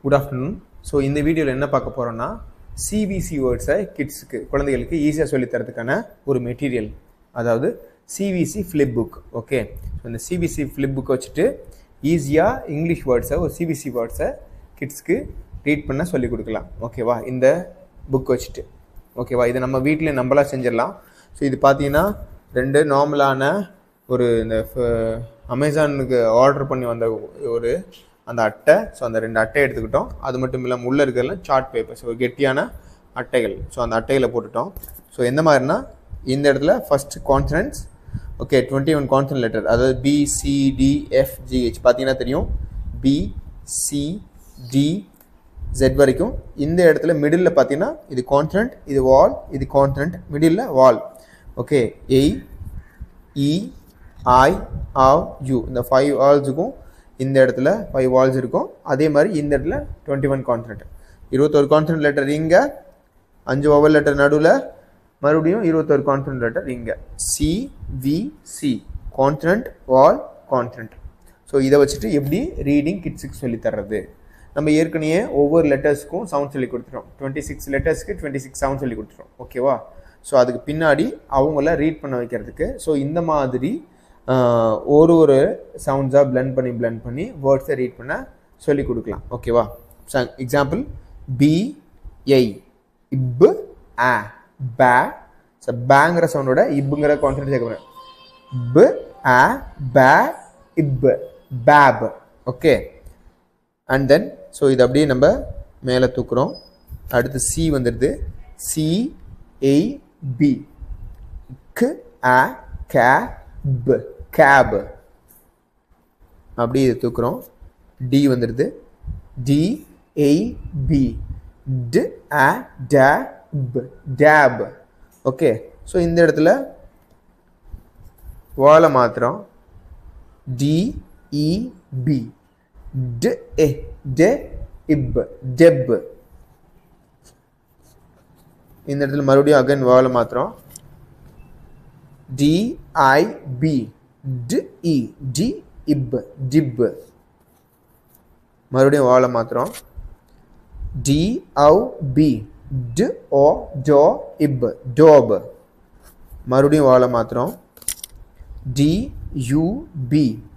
Good afternoon. So in the video என்ன பார்க்க போறோம்னா CVC words kidsக்கு குழந்தைகளுக்கு ஈஸியா சொல்லி தரதுக்கான ஒரு மெட்டீரியல் அதாவது CVC Flip Book. Okay. So இந்த CVC Flip Book வச்சிட்டு ஈஸியா இங்கிலீஷ் வேர்ட்ஸ் ஒரு CVC வேர்ட்ஸ் kidsக்கு ரீட் பண்ண சொல்லி கொடுக்கலாம். ஓகேவா? இந்த புக் வச்சிட்டு. ஓகேவா? இது நம்ம வீட்ல நம்மளா செஞ்சிரலாம். So இது பாத்தீங்கன்னா ரெண்டு நார்மலான ஒரு இந்த அமேசானுக்கு ஆர்டர் பண்ணி வந்த ஒரு அந்த அட்டை. ஸோ அந்த ரெண்டு அட்டை எடுத்துக்கிட்டோம். அது மட்டும் இல்லாமல் உள்ளே இருக்கிறதுலாம் சார்ட் பேப்பர்ஸ் ஒரு கெட்டியான அட்டைகள். ஸோ அந்த அட்டையில் போட்டுட்டோம். ஸோ எந்த மாதிரினா இந்த இடத்துல first consonants. Okay, 21 consonant letter, அதாவது BCDFGH பார்த்தீங்கன்னா தெரியும். BCDZ வரைக்கும். இந்த இடத்துல மிடில் பார்த்தீங்கன்னா இது கான்சனன்ட், இது வால், இது consonant, middle vowel. Okay, AEIOU இந்த 5 வால்ஸுக்கும் இந்த இடத்துல 5 வால்ஸ் இருக்கும். அதே மாதிரி இந்த இடத்துல 21 கான்சனன்ட், 21 கான்சனன்ட் லெட்டர் இங்க, 5 வவல் லெட்டர் நடுவில், மறுபடியும் 21 கான்சனன்ட் லெட்டர் இங்க. CVC consonant vowel consonant. So இதை வச்சுட்டு எப்படி ரீடிங் கிட்ஸுக்கு சொல்லி தர்றது. நம்ம ஏற்கனவே ஒவ்வொரு லெட்டர்ஸ்க்கும் சவுண்ட் சொல்லி கொடுத்துட்டோம். 26 லெட்டர்ஸ்க்கு 26 சவுண்ட் சொல்லி கொடுத்துட்டோம். ஓகேவா? ஸோ அதுக்கு பின்னாடி அவங்கள ரீட் பண்ண வைக்கிறதுக்கு ஸோ இந்த மாதிரி ஒரு சவுண்ட்ஸாக பிளெண்ட் பண்ணி வேர்ட்ஸை ரீட் பண்ண சொல்லி கொடுக்கலாம். ஓகேவா? எக்ஸாம்பிள் BA இப்பு ஆ பே. ஸோ பேங்கிற சவுண்டோட இப்புங்கிற கான்செப்ட் சேர்க்க ப ஆ பே இப்பு பேப். ஓகே, அண்ட் தென் ஸோ இது அப்படியே நம்ம மேலே தூக்குறோம். அடுத்து C வந்துடுது. CAB கேப் அப்படியே இது தூக்குறோம். D வந்துடுது. DAB dab. ஓகே, ஸோ இந்த இடத்துல வாழை மாத்திரம். DEB deb. இந்த இடத்துல மறுபடியும் அகைன் வாழை மாத்திரம். DIB dib. மறுபடியும் வாழை மாத்திரம். DOB dob. மறுபடியும் வாழை மாத்திரம். DUB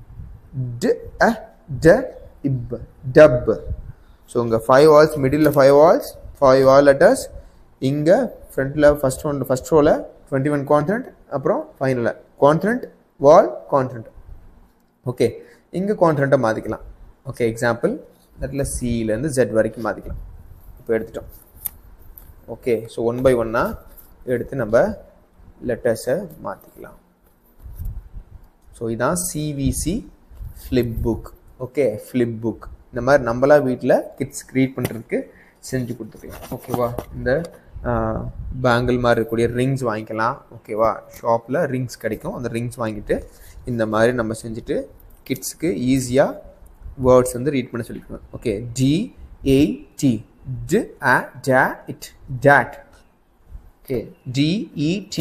dub. ஸோ இங்கே 5 vowels, middle 5 vowels, 5 vowel letters. இங்கே ஃப்ரண்ட்டில் ஃபர்ஸ்ட் ரோவில் 21 கான்சனன்ட், அப்புறம் ஃபைனலில் கான்சனன்ட் வால் கான்சனன்ட். ஓகே, இங்கே கான்சனன்ட்டை மாற்றிக்கலாம். ஓகே, எக்ஸாம்பிள் இடத்துல சிலேருந்து Z வரைக்கும் மாற்றிக்கலாம். இப்போ எடுத்துட்டோம். ஓகே, ஸோ 1 by 1 எடுத்து நம்ம லெட்டர்ஸை மாற்றிக்கலாம். ஸோ இதான் CVC Flip Book. Okay, flip book இந்த மாதிரி நம்மளா வீட்டில் கிட்ஸ் ரீட் பண்ணுறதுக்கு செஞ்சு கொடுத்துக்கலாம். ஓகேவா? இந்த பேங்கிள் மாதிரி இருக்கக்கூடிய ரிங்ஸ் வாங்கிக்கலாம். ஓகேவா? ஷாப்பில் ரிங்ஸ் கிடைக்கும். அந்த ரிங்ஸ் வாங்கிட்டு இந்த மாதிரி நம்ம செஞ்சுட்டு கிட்ஸுக்கு ஈஸியாக வேர்ட்ஸ் வந்து ரீட் பண்ண சொல்லிக்கலாம். Okay, DAT date. Okay, DET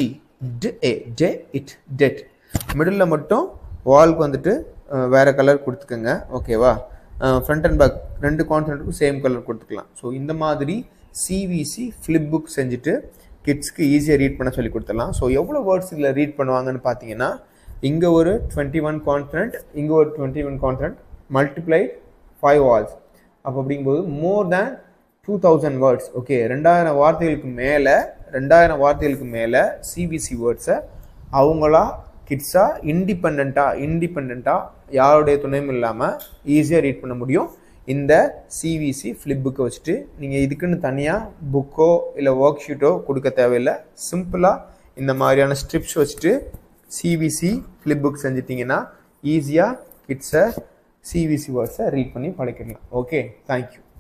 det. Middle மட்டும் வால்க்கு வந்துட்டு வேறு கலர் கொடுத்துக்கோங்க. ஓகேவா? ஃப்ரண்ட் அண்ட் பேக் ரெண்டு கான்சனன்ட்டுக்கும் சேம் கலர் கொடுத்துக்கலாம். ஸோ இந்த மாதிரி CVC Flip Book செஞ்சுட்டு கிட்ஸ்க்கு ஈஸியாக ரீட் பண்ண சொல்லி கொடுத்துடலாம். ஸோ எவ்வளோ வேர்ட்ஸ் இதில் ரீட் பண்ணுவாங்கன்னு பார்த்தீங்கன்னா, இங்கே ஒரு 21 கான்சனன்ட், இங்கே ஒரு 21 கான்சனன்ட், மல்டிப்ளைட் 5 வால்ஸ். அப்போ அப்படிங்கும்போது மோர் தேன் 2000 வேர்ட்ஸ். ஓகே, 2000 வார்த்தைகளுக்கு மேலே CVC வேர்ட்ஸை அவங்களா கிட்ஸாக இண்டிபெண்ட்டாக யாருடைய துணையும் இல்லாமல் ஈஸியாக ரீட் பண்ண முடியும். இந்த CVC Flip Book வச்சுட்டு நீங்கள் இதுக்குன்னு தனியாக புக்கோ இல்லை ஒர்க் ஷீட்டோ கொடுக்க தேவையில்லை. சிம்பிளாக இந்த மாதிரியான ஸ்ட்ரிப்ஸ் வச்சுட்டு CVC Flip Book செஞ்சிட்டிங்கன்னா ஈஸியாக கிட்ஸை CVC வேர்ட்ஸை ரீட் பண்ணி பழக்கிடலாம். Okay, thank you.